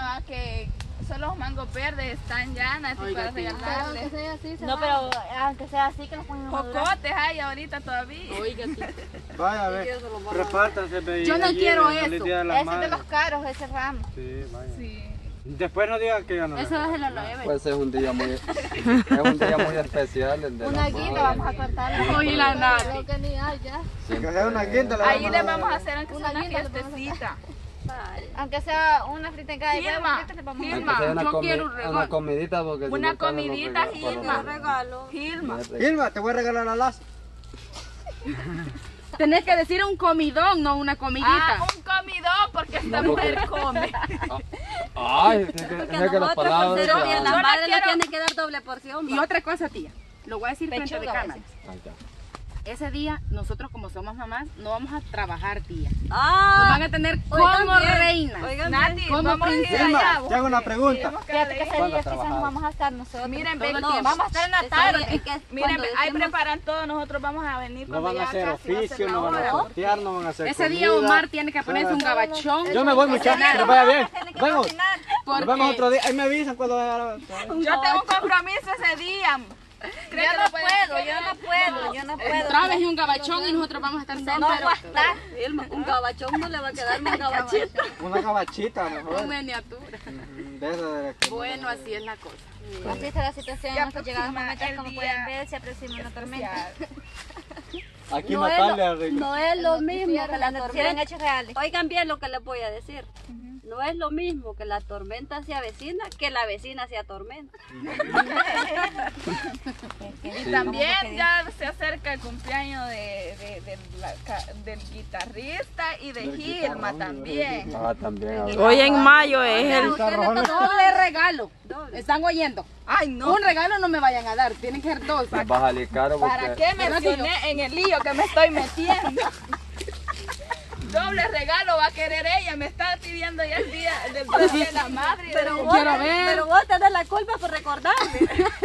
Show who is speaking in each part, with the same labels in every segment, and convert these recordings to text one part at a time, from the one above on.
Speaker 1: va, que son los mangos verdes, están llanas y para regalarles.
Speaker 2: No, pero aunque sea así que los pongan a madurar.
Speaker 1: Jocotes hay ahorita todavía.
Speaker 2: Oiga, sí.
Speaker 3: Vaya a ver, repártanse.
Speaker 4: Yo no quiero eso.
Speaker 3: Ese
Speaker 2: Ese es de los caros, ese ramo.
Speaker 3: Sí, vaya.
Speaker 1: Sí.
Speaker 3: Después no digan que yo no.
Speaker 2: Eso déjelo lo lleve.
Speaker 5: Pues es un día muy, especial el de
Speaker 2: Una
Speaker 5: la
Speaker 2: guinda
Speaker 5: madre.
Speaker 2: vamos a cortar.
Speaker 1: Oye, la Nati.
Speaker 2: Creo que ni hay ya.
Speaker 3: Que sea una quinta la
Speaker 1: Ahí le vamos a hacer aunque sea una
Speaker 2: guinda le podemos
Speaker 1: fiestecita.
Speaker 2: Aunque sea una frita en cada
Speaker 1: Gilma,
Speaker 2: le vamos a
Speaker 1: Gilma.
Speaker 5: Aunque sea una,
Speaker 1: yo quiero un regalo.
Speaker 5: una comidita porque si
Speaker 1: Una
Speaker 5: no caben los
Speaker 1: comidita,
Speaker 5: regalos para
Speaker 1: Gilma.
Speaker 5: los
Speaker 2: regalo.
Speaker 1: Gilma.
Speaker 3: Gilma, te voy a regalar la laza.
Speaker 4: Tenés que decir un comidón, no una comidita.
Speaker 1: Ah, un comidón porque esta mujer come.
Speaker 5: Ay, es que las palabras...
Speaker 1: yo
Speaker 2: Y a
Speaker 1: la
Speaker 2: la madre
Speaker 1: quiero-
Speaker 2: le tiene que dar doble porción.
Speaker 4: Y otra cosa, tía, lo voy a decir frente de
Speaker 2: Pechuga,
Speaker 4: cámara.
Speaker 5: Ay, ya.
Speaker 4: Ese día, nosotros como somos mamás, no vamos a trabajar, tía. Nos
Speaker 2: Ah,
Speaker 4: van a tener como reinas.
Speaker 2: oigan,
Speaker 1: Nati,
Speaker 4: ¿Cómo
Speaker 1: vamos a ir
Speaker 4: princesa?
Speaker 1: allá.
Speaker 3: Gilma, te hago una pregunta.
Speaker 2: fíjate que ese
Speaker 5: ¿Cuándo
Speaker 2: día quizás
Speaker 5: trabajaba?
Speaker 2: no vamos a estar nosotros.
Speaker 1: Miren,
Speaker 4: Todo
Speaker 1: ven,
Speaker 4: el
Speaker 1: no,
Speaker 4: tiempo.
Speaker 1: vamos a estar en la
Speaker 2: Ese
Speaker 1: tarde.
Speaker 2: día, es que
Speaker 1: Miren,
Speaker 2: cuando
Speaker 1: ahí
Speaker 2: decimos-
Speaker 1: preparan todo, nosotros vamos a venir
Speaker 3: No
Speaker 1: cuando
Speaker 3: van a
Speaker 1: ya
Speaker 3: hacer
Speaker 1: casi va a ser
Speaker 3: oficio,
Speaker 1: la
Speaker 3: no van a
Speaker 1: hora.
Speaker 3: sortear, no van a hacer
Speaker 4: Ese día
Speaker 3: comida.
Speaker 4: Omar tiene que ponerse un gabachón.
Speaker 3: Yo me voy, muchachos, que vaya bien. Nos vemos.
Speaker 4: porque
Speaker 3: Nos vemos otro día. Ahí me avisan cuando vaya a la...
Speaker 1: Yo tengo un compromiso ese día. ¿Cree que lo puede hacer?
Speaker 2: yo no puedo.
Speaker 4: Traves un gabachón y nosotros vamos a estar
Speaker 2: No
Speaker 4: sentados.
Speaker 2: va a estar. Un gabachón no le va a quedar un gabachito.
Speaker 3: Una cabachita mejor.
Speaker 4: Con miniatura.
Speaker 3: De esa de que-
Speaker 4: Bueno, así es la cosa.
Speaker 2: Así está la situación.
Speaker 1: Ya
Speaker 2: Hemos llegado a
Speaker 1: aproxima
Speaker 2: momentos,
Speaker 1: el
Speaker 2: como
Speaker 1: día
Speaker 2: pueden ver, se aproxima una tormenta.
Speaker 3: Aquí
Speaker 2: No es
Speaker 3: matarle al
Speaker 2: lo,
Speaker 3: rico.
Speaker 2: no es lo mismo que la
Speaker 6: Noticiero en
Speaker 2: tormenta.
Speaker 6: hechos reales.
Speaker 2: Oigan bien lo que les voy a decir. No es lo mismo que la tormenta se avecina que la vecina se atormenta.
Speaker 1: Y también ya se acerca el cumpleaños del guitarrista y de Gilma también.
Speaker 5: Ah, también.
Speaker 7: Hoy en mayo es el...
Speaker 4: Doble regalo. ¿Están oyendo?
Speaker 1: Ay, no.
Speaker 4: Un regalo no me vayan a dar, tienen que ser dos.
Speaker 5: Nos vas a licar porque...
Speaker 1: ¿Para qué mencioné en el lío que me estoy metiendo? Doble regalo va a querer ella, me está pidiendo ya el día del día de la madre.
Speaker 2: Pero
Speaker 4: Quiero
Speaker 2: vos tenés la culpa por recordarme.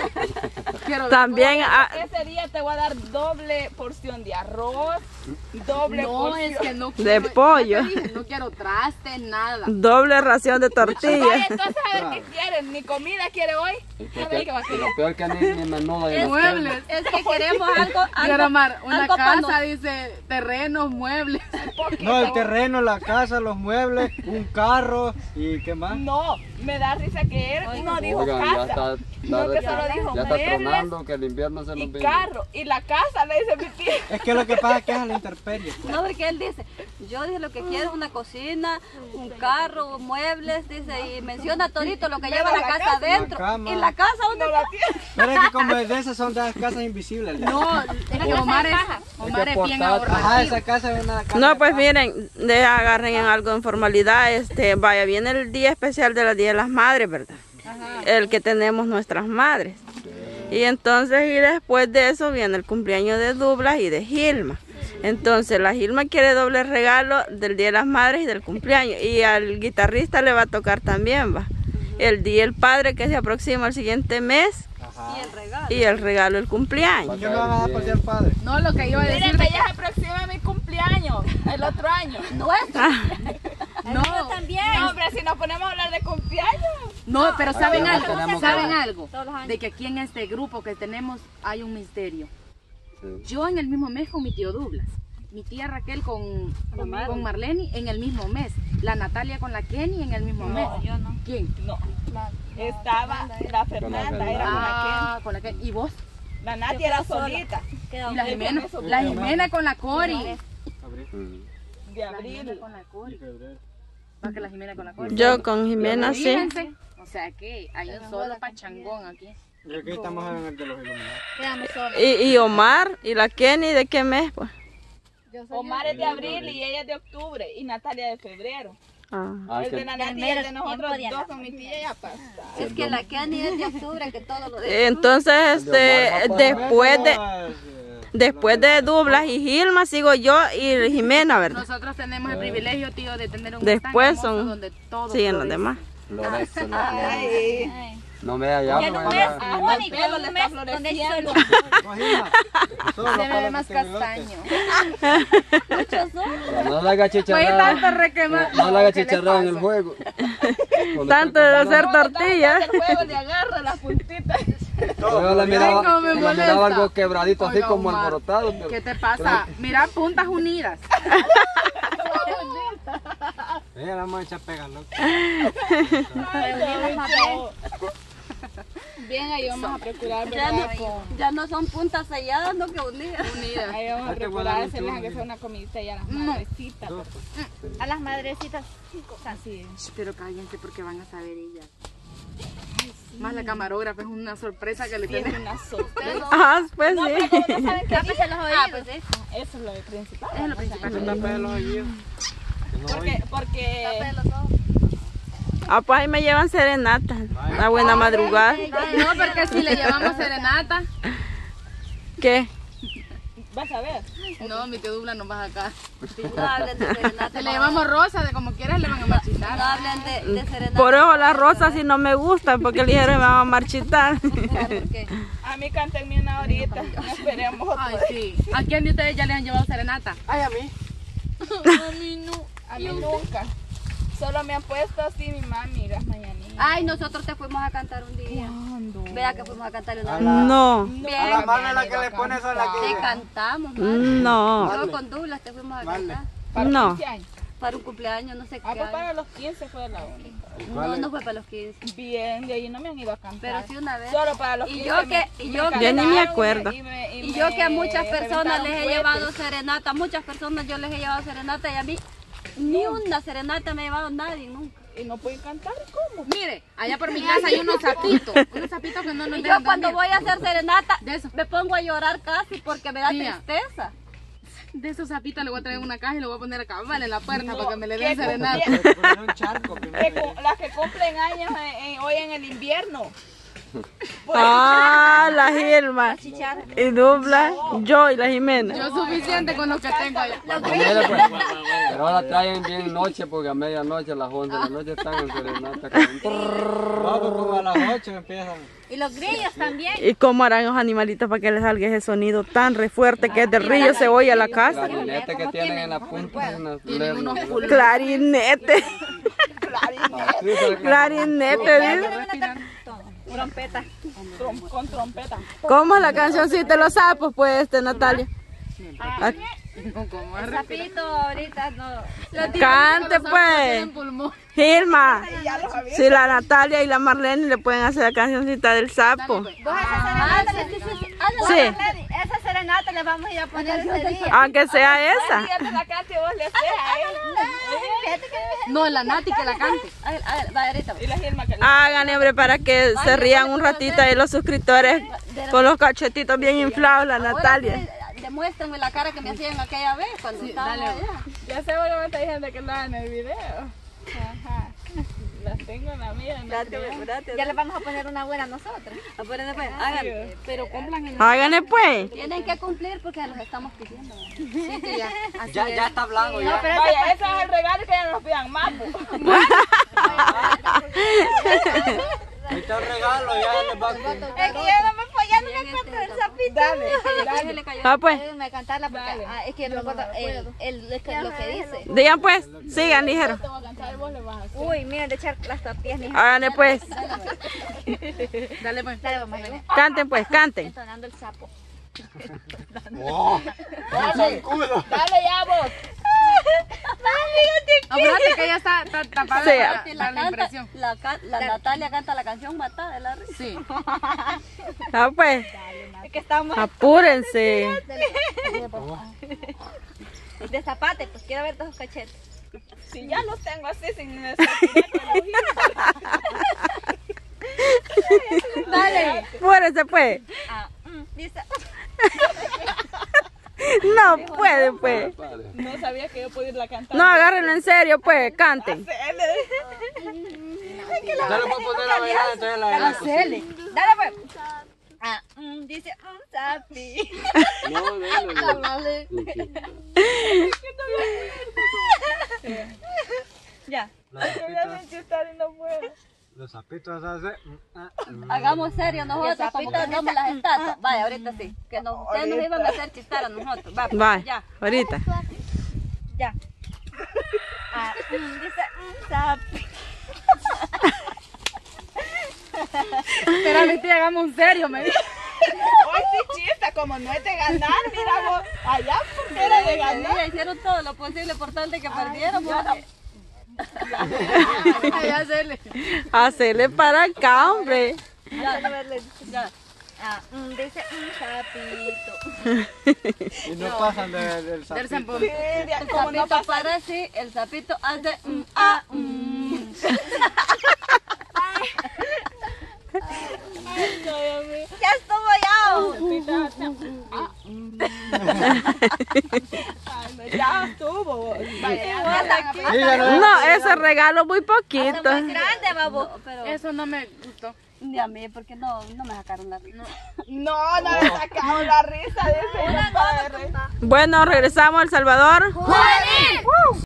Speaker 7: También...
Speaker 1: Ese día te voy a dar doble porción de arroz, doble
Speaker 4: No,
Speaker 1: porción
Speaker 4: es que no
Speaker 7: De
Speaker 4: quiero.
Speaker 7: pollo.
Speaker 4: ya te dije, no quiero trastes, nada.
Speaker 7: doble ración de
Speaker 1: Ay,
Speaker 7: tortilla.
Speaker 1: entonces a ver qué quieren, ni comida quiere hoy.
Speaker 5: Y
Speaker 1: A ver qué va a
Speaker 5: lo
Speaker 1: querer.
Speaker 5: peor que ni menudo de
Speaker 4: Muebles.
Speaker 2: Es que queremos
Speaker 4: Quiero amar una
Speaker 2: algo pa'
Speaker 4: casa, dice, terrenos, muebles.
Speaker 3: No, el terreno, la casa, los muebles, un carro y qué más.
Speaker 1: No, me da risa que él no dijo
Speaker 5: Oigan, ya
Speaker 1: casa.
Speaker 5: está,
Speaker 1: No, que solo dijo
Speaker 5: ya está
Speaker 1: muebles
Speaker 5: tronando que el invierno se nos
Speaker 1: y
Speaker 5: viene.
Speaker 1: carro. Y la casa, le dice mi tía.
Speaker 3: Es que lo que pasa es que es a la intemperie. pues.
Speaker 2: No, porque él dice, yo dije lo que quiero es una cocina, un carro, muebles, dice, y menciona todito lo que lleva la casa adentro.
Speaker 3: la cama.
Speaker 2: Y la casa, ¿dónde está?
Speaker 3: Pero es que como de esas son de las casas invisibles.
Speaker 4: No, es que Omar es bien
Speaker 5: portátil.
Speaker 4: ahorrativo.
Speaker 3: Ajá, esa casa es una casa.
Speaker 7: No, pues miren, agarren en algo en formalidad. Vaya, viene el día especial de la Día de las Madres, ¿verdad? El que tenemos nuestras madres. Y entonces, y después de eso viene el cumpleaños de Douglas y de Gilma. Entonces, la Gilma quiere doble regalo del Día de las Madres y del cumpleaños. Y al guitarrista le va a tocar también, va. El Día del Padre que se aproxima el siguiente mes.
Speaker 2: Y el regalo.
Speaker 7: Y el regalo el cumpleaños.
Speaker 3: ¿Qué me van a dar por día del padre?
Speaker 4: No, lo que iba a decir
Speaker 1: Miren,
Speaker 4: de
Speaker 1: que ya se aproxima mi cumpleaños, el otro año.
Speaker 2: Nuestro.
Speaker 4: no,
Speaker 1: No, hombre, si nos ponemos a hablar de cumpleaños.
Speaker 4: no, pero ¿saben
Speaker 5: ya
Speaker 4: algo?
Speaker 5: tenemos
Speaker 4: ¿Saben
Speaker 5: que-
Speaker 4: algo?
Speaker 2: Todos los años.
Speaker 4: De que aquí en este grupo que tenemos hay un misterio.
Speaker 5: Sí.
Speaker 4: Yo en el mismo mes con mi tío Douglas, mi tía Raquel con Marlene en el mismo mes, la Natalia con la Kenny en el mismo mes.
Speaker 2: Yo no.
Speaker 4: ¿Quién?
Speaker 1: No. Estaba la Fernanda, era con
Speaker 4: Ah, con la Kenny. ¿Y vos?
Speaker 1: aquel. La Nati era solita.
Speaker 4: ¿Y la Jimena? La Jimena con la Cori.
Speaker 5: Mm.
Speaker 1: De abril.
Speaker 4: Con la Cori. Va que la Jimena con la Cori.
Speaker 7: Yo con Jimena sí.
Speaker 4: Fíjense, o sea que hay un solo pachangón aquí.
Speaker 3: Y aquí estamos en el de los iluminados.
Speaker 6: Quedamos solos.
Speaker 7: Y Omar y la Kenny, ¿de qué mes? Pues?
Speaker 1: Omar es de abril y ella es de octubre y Natalia de febrero.
Speaker 7: Ah.
Speaker 1: El de la Nati y el de nosotros dos con mi tía ya pasa.
Speaker 2: Es que la Kenny es de octubre, que todo lo de...
Speaker 7: Entonces, después de Douglas y Gilma sigo yo y Jimena, ¿verdad?
Speaker 4: Nosotros tenemos el privilegio, tío, de tener un
Speaker 7: Después
Speaker 4: stand hermoso
Speaker 7: son-
Speaker 4: donde todo
Speaker 7: siguen los
Speaker 4: florece.
Speaker 7: demás.
Speaker 5: Florece la flor.
Speaker 1: Ay.
Speaker 5: No me hallaba.
Speaker 2: Ya no
Speaker 5: no
Speaker 2: ves,
Speaker 5: hallaba.
Speaker 2: Mónica,
Speaker 1: pelo
Speaker 2: un
Speaker 1: le
Speaker 2: mes
Speaker 1: está
Speaker 2: donde
Speaker 1: floreciendo.
Speaker 4: Se me ve más castaño.
Speaker 2: muchos son.
Speaker 5: Pero no le haga
Speaker 4: Fue
Speaker 5: chicharrón.
Speaker 4: tanto requemar.
Speaker 5: No le haga chicharrón en el juego.
Speaker 7: Tanto de hacer tortillas.
Speaker 1: El juego le agarra las puntitas.
Speaker 5: Yo la miraba,
Speaker 4: cómo me
Speaker 5: yo la miraba
Speaker 4: molesta.
Speaker 5: algo quebradito así
Speaker 4: Oiga,
Speaker 5: como
Speaker 4: Omar,
Speaker 5: alborotado. Pero
Speaker 4: ¿Qué te pasa? Mira, puntas unidas.
Speaker 3: Ella la mancha pega, loco.
Speaker 1: Bien, ahí vamos a procurar,
Speaker 2: Ya
Speaker 1: ¿verdad?
Speaker 2: ya no son puntas selladas, no que unidas.
Speaker 1: Ahí vamos a
Speaker 3: Hay que
Speaker 1: procurar
Speaker 3: guardar
Speaker 1: hacerles
Speaker 3: un
Speaker 1: aunque sea una comidita y a las madrecitas.
Speaker 2: A las madrecitas.
Speaker 1: Así es.
Speaker 4: Pero cállense porque van a saber ellas. Más la camarógrafa es una sorpresa que le
Speaker 1: Tiene
Speaker 4: tiene.
Speaker 1: una sorpresa.
Speaker 7: Ah, pues sí.
Speaker 2: Tápese los oídos. Pues sí.
Speaker 1: Eso es lo principal.
Speaker 4: Es lo principal.
Speaker 3: Se tapa los oídos. Que no oiga.
Speaker 1: Porque
Speaker 2: Tápese los ojos.
Speaker 7: Ah, pues ahí me llevan serenata. Una buena madrugada.
Speaker 4: No, porque si le llevamos serenata.
Speaker 7: ¿Qué?
Speaker 1: vas a ver.
Speaker 4: No, mi tío Dubla nos va a sacar.
Speaker 2: No hablen de serenata.
Speaker 4: Si le llevamos rosa, de como quieras le van a marchitar.
Speaker 2: No hablen de serenata.
Speaker 7: Por eso las rosas sí no me gustan, porque ligero me van a marchitar.
Speaker 2: ¿Por qué?
Speaker 1: A mí cántenme una ahorita. No esperemos otro.
Speaker 4: Ay, sí. ¿A quién de ustedes ya le han llevado serenata?
Speaker 3: Ay, a mí.
Speaker 1: A mí no. A mí nunca. Solo me han puesto así mi mami las mañanitas.
Speaker 2: Ay, nosotros te fuimos a cantar un día.
Speaker 1: ¿Cuándo?
Speaker 2: Vea que fuimos a cantar una vez.
Speaker 7: No,
Speaker 3: A la mano es la que le pones a la
Speaker 2: Te
Speaker 3: que...
Speaker 2: cantamos, Marley.
Speaker 7: no,
Speaker 2: Yo con Douglas te fuimos a
Speaker 3: Marley.
Speaker 2: cantar.
Speaker 1: Para
Speaker 7: No.
Speaker 1: 15 años.
Speaker 2: Para un cumpleaños, no sé qué.
Speaker 1: Ah, pues
Speaker 2: año.
Speaker 1: para los 15 fue la única.
Speaker 2: No, no fue para los 15.
Speaker 1: Bien, de ahí no me han ido a cantar.
Speaker 2: Pero sí una vez.
Speaker 1: Solo para los
Speaker 2: Y
Speaker 1: 15
Speaker 2: yo que- y yo que-
Speaker 7: Yo ni me
Speaker 1: cantaron
Speaker 7: acuerdo.
Speaker 2: Y yo que a muchas personas les he
Speaker 1: llevado
Speaker 2: llevado serenata, muchas personas yo les he llevado serenata y a mí ni una serenata me ha llevado nadie nunca.
Speaker 1: ¿Y no pueden cantar? ¿Cómo?
Speaker 4: Mire, allá por mi casa hay unos sapitos que no nos
Speaker 2: Y yo
Speaker 4: dejan
Speaker 2: cuando
Speaker 4: dormir.
Speaker 2: voy a hacer serenata
Speaker 4: De eso.
Speaker 2: me pongo a llorar casi porque me da
Speaker 4: Tía.
Speaker 2: tristeza.
Speaker 4: De esos sapitos le voy a traer una caja y le voy a poner a cabal en la puerta
Speaker 1: No,
Speaker 4: para que me le
Speaker 1: ¿qué
Speaker 4: den serenata.
Speaker 3: Poner un charco primero.
Speaker 1: Las que cumplen años hoy en el invierno.
Speaker 7: Ah, la Gilma. Y Dubla, yo y la Jimena.
Speaker 4: Yo suficiente con lo que tengo allá.
Speaker 5: Mire, pues, pero ahora traen bien noche porque a medianoche, a las 11 de la noche están en serenata.
Speaker 3: Vamos como a las 8 empiezan.
Speaker 2: Y los grillos también.
Speaker 7: ¿Y cómo harán los animalitos para que les salga ese sonido tan re fuerte que es del río se oye a la casa?
Speaker 5: Clarinete que tienen en la punta.
Speaker 4: Tienen unos pulmones.
Speaker 7: Clarinete. Clarinete, dice.
Speaker 2: Trompeta.
Speaker 1: Con trompeta.
Speaker 7: ¿Cómo es la cancioncita de los sapos, pues, Natalia? Ah,
Speaker 4: ¿Cómo
Speaker 2: El sapito ahorita no.
Speaker 7: Cante, pues. Gilma, si la Natalia y la Marlene le pueden hacer la cancioncita del sapo.
Speaker 2: Vos esa serenata,
Speaker 7: Sí.
Speaker 2: esa serenata le vamos a ir a poner ese día.
Speaker 7: Aunque sea esa.
Speaker 1: Ya te la cante y vos le haces a él.
Speaker 4: No, la Nati que la cante.
Speaker 2: A ver, va ahorita.
Speaker 1: Y la Gilma que
Speaker 7: Háganle, hombre, para que se rían un ratito ahí los suscriptores con los cachetitos bien inflados, la Natalia.
Speaker 2: Demuéstrenme la cara que me hacían aquella vez cuando estábamos allá.
Speaker 1: Ya sé porque me está diciendo que la en el video. Ajá. Las tengo en la mía.
Speaker 2: Ya le vamos a poner una buena a nosotros. Háganle.
Speaker 4: Pero cumplan en
Speaker 7: Háganle, pues.
Speaker 2: Tienen que cumplir porque los estamos pidiendo.
Speaker 4: sí, que ya. Así
Speaker 3: Ya,
Speaker 4: es.
Speaker 3: ya está hablando ya.
Speaker 1: Vaya, ese es el regalo que ya nos pidan más.
Speaker 3: Ahí está el regalo, ya les va a...
Speaker 2: Es que yo no me cuento del sapito.
Speaker 1: Dale.
Speaker 7: Ah, pues.
Speaker 2: Déjenme cantarla porque es que no recuerdo lo que dice.
Speaker 7: Digan, pues. Sigan, ligero.
Speaker 1: Te voy a cantar y vos le vas a hacer.
Speaker 2: Uy, miren, de echar las tortillas.
Speaker 7: Háganle, pues.
Speaker 4: Dale, pues.
Speaker 2: Dale, vamos a ver.
Speaker 7: Canten, pues, canten.
Speaker 2: Entonando el sapo.
Speaker 3: ¡Oh! ¡Dale culo!
Speaker 1: Dale ya vos.
Speaker 4: Acuérdate que ella está tapada
Speaker 7: Sí.
Speaker 4: para la impresión.
Speaker 2: La Natalia canta la canción Matada de la risa.
Speaker 4: Sí.
Speaker 7: Ah, pues.
Speaker 2: Es que estamos
Speaker 7: Apúrense.
Speaker 2: de zapate, pues quiero ver todos los cachetes.
Speaker 1: Si ya los tengo así sin necesidad de elogio.
Speaker 2: Dale.
Speaker 7: Apúrense, pues.
Speaker 2: Dice.
Speaker 7: No pueden, pues.
Speaker 1: No sabía que yo podía irla a cantar.
Speaker 7: No, agárrenlo en serio, pues. Canten.
Speaker 3: Ya le voy a poner a bailar, entonces la...
Speaker 2: Dale, pues. Dice sapi.
Speaker 5: No, dale.
Speaker 2: Ya.
Speaker 1: Voy a chutar y no puedo.
Speaker 3: Los sapitos hacen...
Speaker 2: Hagamos serio nosotros, como que hagamos las estatuas. Vaya, ahorita sí. Que ustedes nos iban a hacer chistar a nosotros. Va,
Speaker 7: Bye,
Speaker 2: ya.
Speaker 7: ahorita.
Speaker 2: Ya. Dice sapito.
Speaker 4: Espera, mi tía, hagamos un serio, me dijo.
Speaker 1: Hoy sí chista, como no es de ganar, mira vos, allá porque era de ganar.
Speaker 2: Ya hicieron todo lo posible por tal de que perdieran.
Speaker 4: Ay, hacerle.
Speaker 7: Hacerle para acá, hombre.
Speaker 2: Ya. Dice sapito.
Speaker 3: Y no pasan del
Speaker 4: Del
Speaker 3: sapito.
Speaker 4: zampón.
Speaker 1: Sí,
Speaker 2: El
Speaker 1: como no
Speaker 2: sapito
Speaker 1: pasa.
Speaker 2: para así, el sapito hace Ya estuvo ya.
Speaker 1: Ya estuvo. Vaya, ya
Speaker 3: Sí, ya no-
Speaker 7: No, ese regalo muy poquito.
Speaker 2: Grande, babo. Pero
Speaker 4: Eso no me gustó.
Speaker 2: ni a mí, porque no me sacaron la risa.
Speaker 1: No le sacamos la risa de ese compadre.
Speaker 7: Bueno, regresamos a El Salvador.
Speaker 2: ¡Juvenil!